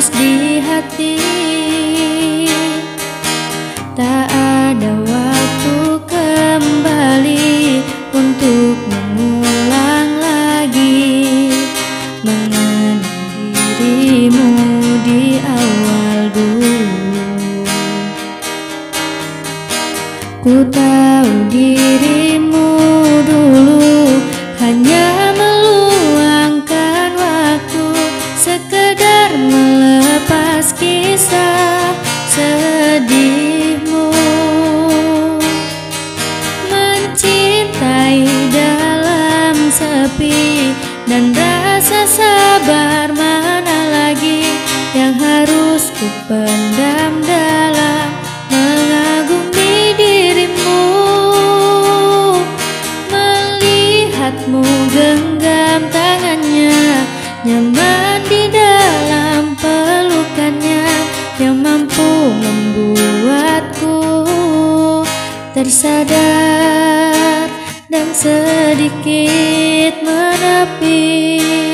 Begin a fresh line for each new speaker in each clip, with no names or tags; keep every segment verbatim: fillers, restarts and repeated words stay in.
lepas di hati. Tak ada waktu kembali untuk mengulang lagi mengenang dirimu di awal dulu. Ku tahu dirimu dulu hanya meluangkan waktu, sekedar melepas kisah sedihmu. Mencintai dalam sepi dan rasa sabar mana lagi yang harus ku pendam dalam mengagumi dirimu. Melihatmu genggam tangannya, nyaman di dalam pelukannya, yang mampu membuatku tersadar dan sedikit menepi.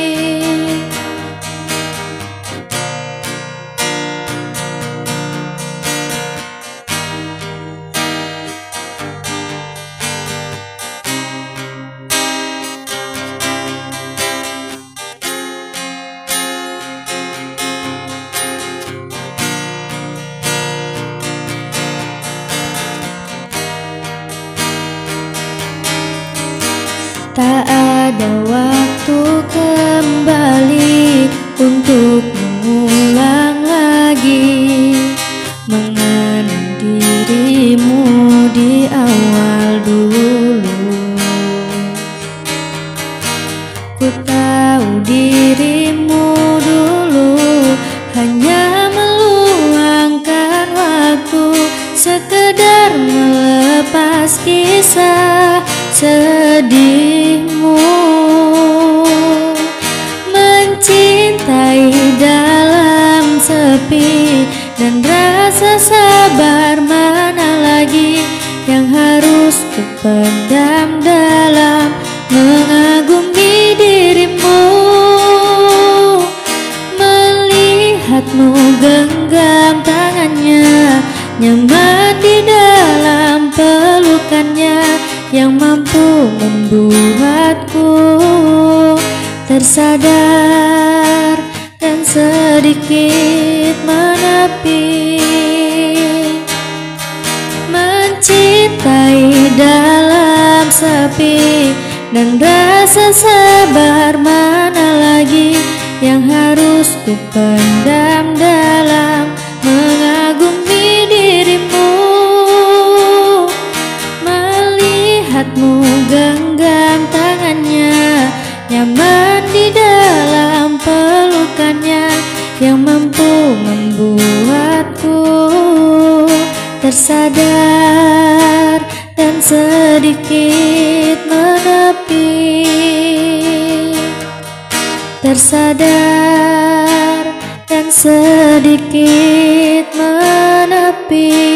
Tak ada waktu kembali untuk mengulang lagi mengenang dirimu di awal dulu. Ku tahu dirimu dulu hanya meluangkan waktu, sekedar melepas kisah sedihmu. Mencintai dalam sepi dan rasa sabar mana lagi yang harus ku pendam dalam mengagumi dirimu. Melihatmu genggam tangannya, nyaman di dalam pelukannya, yang mampu membuatku tersadar dan sedikit menepi. Mencintai dalam sepi dan rasa sabar mana lagi yang harus ku pendam dalam mengagumi dirimu. Melihatmu genggam tangannya, nyaman di dalam pelukannya, yang mampu membuatku tersadar dan sedikit menepi. Tersadar dan sedikit menepi.